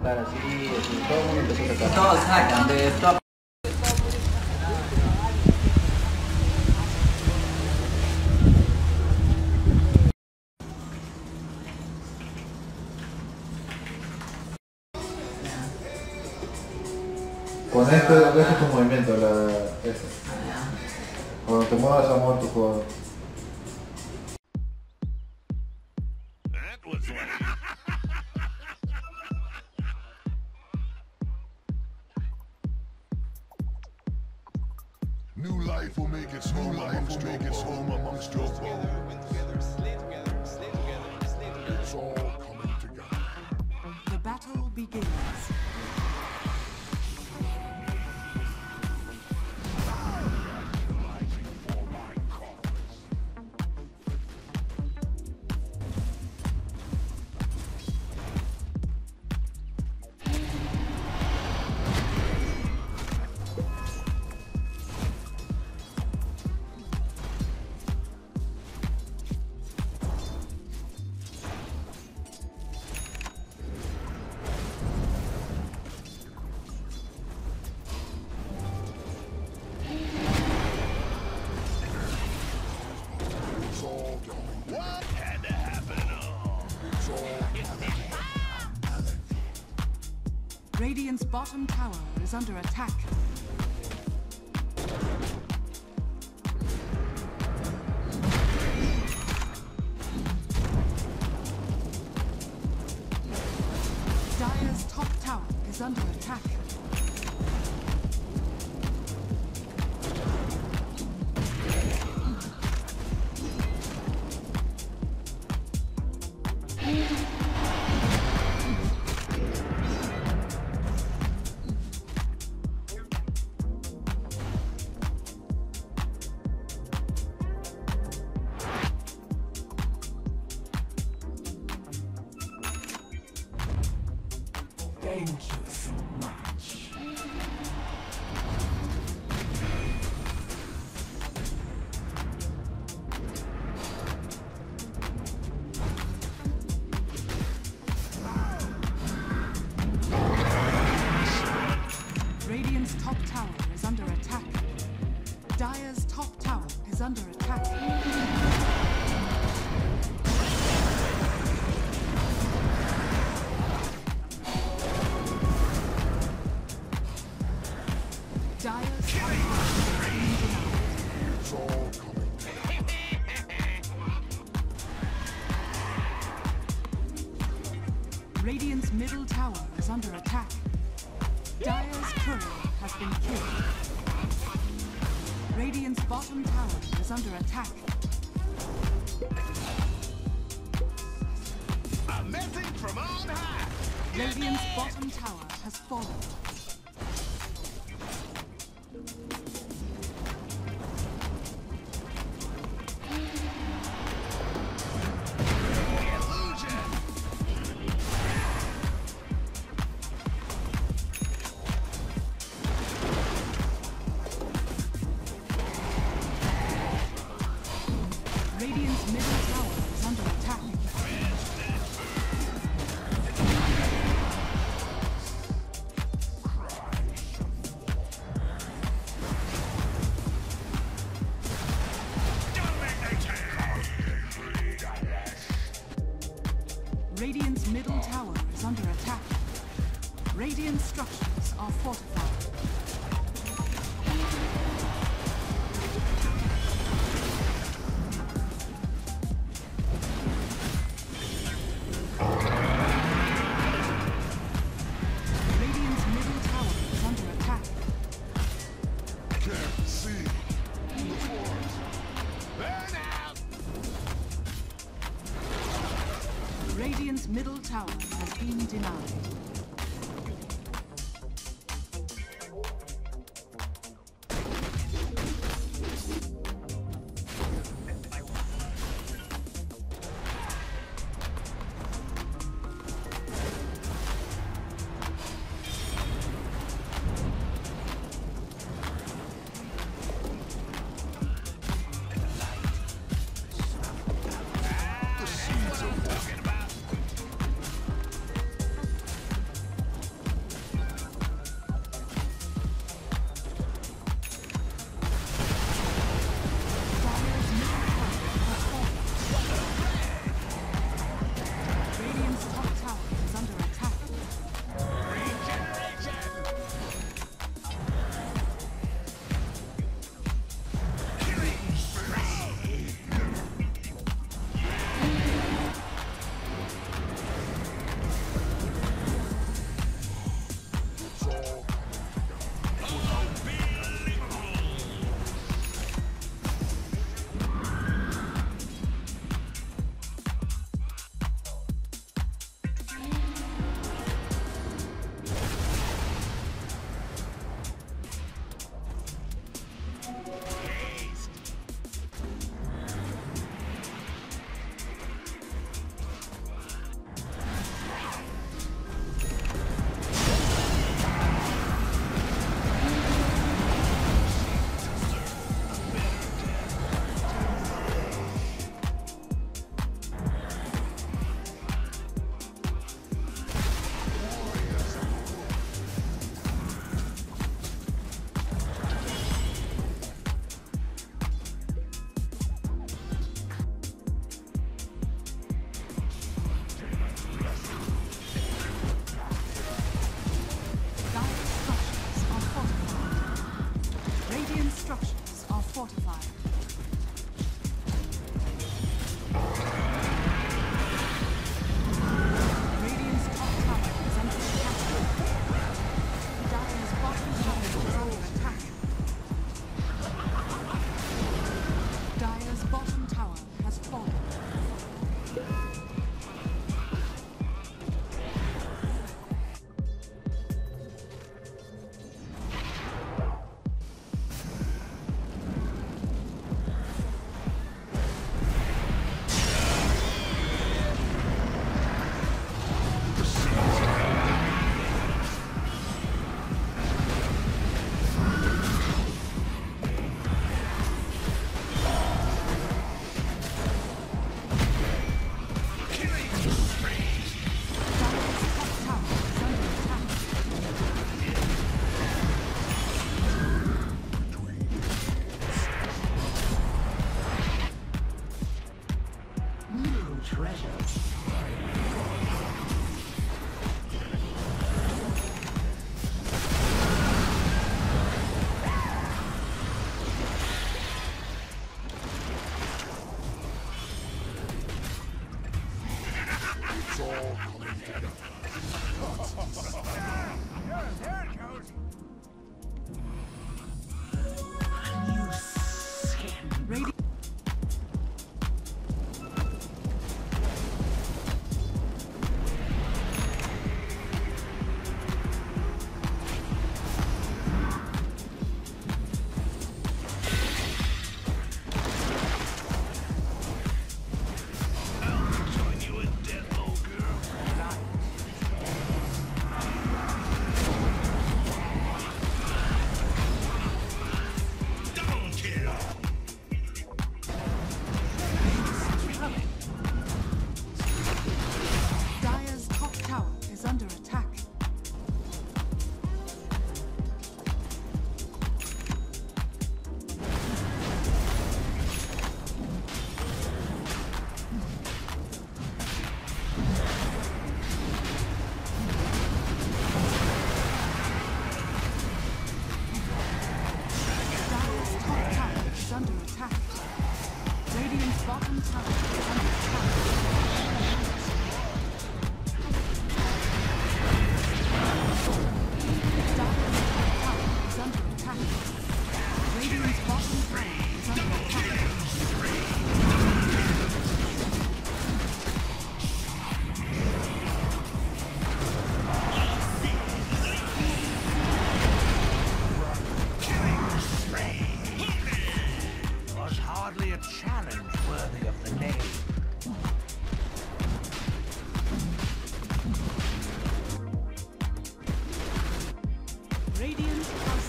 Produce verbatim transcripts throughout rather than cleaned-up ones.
sacar así, así, todo el mundo empezó a sacar. Todos sacan de esto. Con esto, este es tu movimiento, la, este. Cuando te muevas a mover tu jugador. New life will make its home amongst make its home amongst your bones. It's all coming together. The battle begins. Radiant's bottom tower is under attack. Dire's top tower is under attack. Thank you so much. Radiant's top tower is under attack. Dire's top tower is under attack. Dire's top tower is being denied. It's all coming. Radiant's middle tower is under attack. Dire's courier has been killed. Radiant's bottom tower is under attack. A message from on high. Radiant's bottom tower has fallen. Radiant's middle tower is under attack. Radiant's middle tower is under attack. Radiant structures are fortified. Radiant's middle tower is under attack. Can't see the forest. Burn out. Radiant's middle tower has been denied.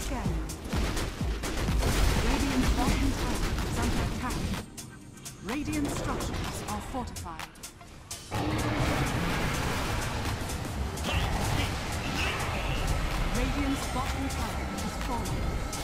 again. Radiant's bottom tower is under attack. Radiant structures are fortified. Radiant's bottom tower is falling.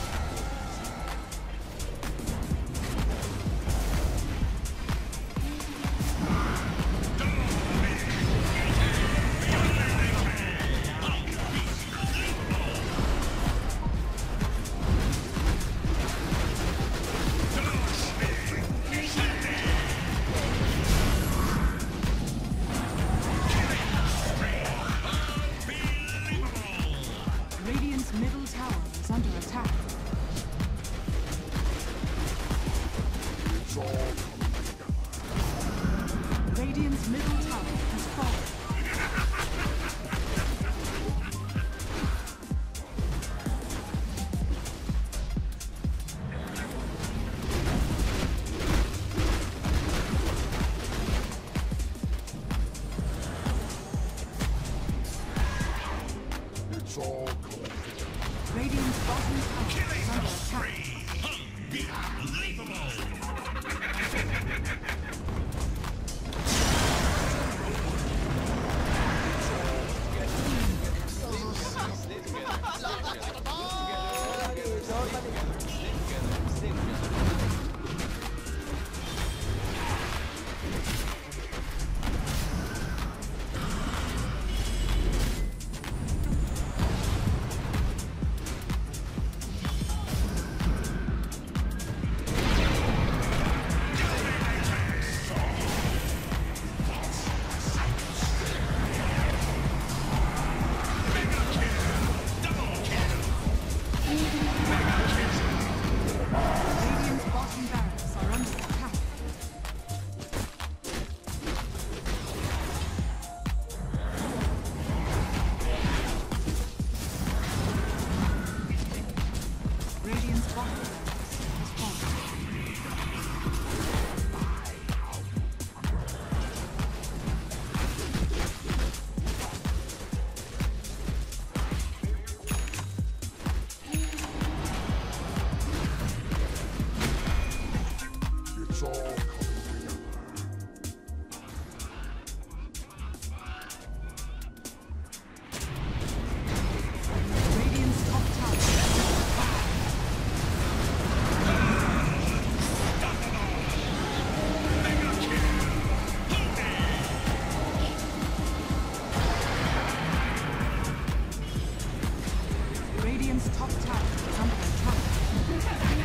Radiant's middle tower is under attack. Radiant's middle tower has fallen. It's all cold. Radiant's bottom tower is under attack. Radiant's bottom barracks are under attack. Radiant's bottom barracks is falling. It's all coming together. Radiant's top tower is under attack. Radiant's top tower is under attack.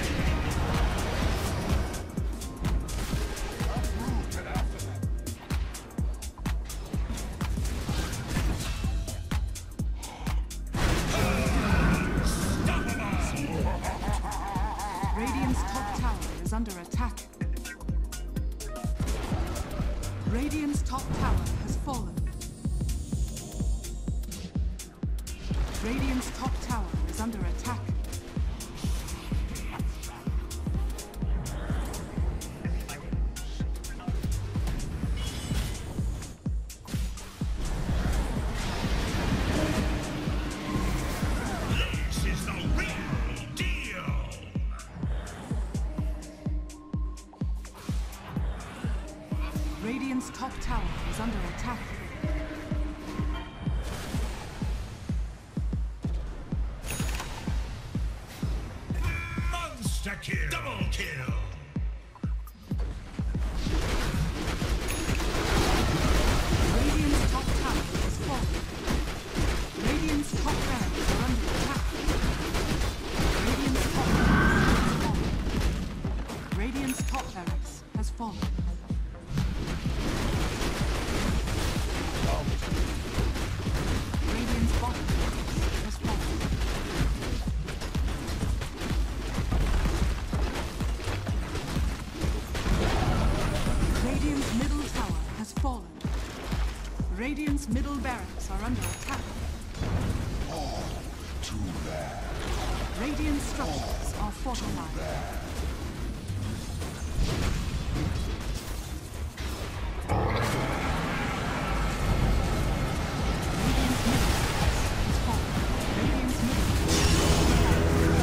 Radiant's top tower is under attack. Radiant's top tower has fallen. Radiant's top tower is under attack. This is the real deal. Radiant's top tower is under attack. Monster kill. Double kill. Radiant's top tower is falling. Radiant's top barracks are under attack. Radiant's top barracks has fallen. Radiant's top barracks has fallen. Radiant's bottom barracks has fallen. Radiant's middle tower has fallen. Radiant's middle barracks are under attack. Too bad. Radiant structures are fortified. Radiant's middle barracks has fallen. Radiant's middle barracks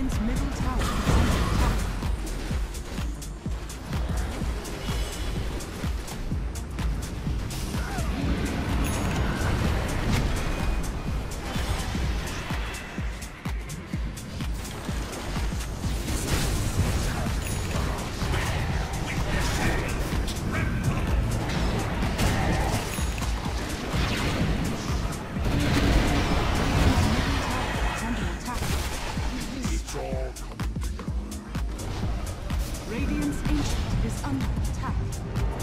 Radiant's middle tower is under attack. Radiant's ancient is under attack.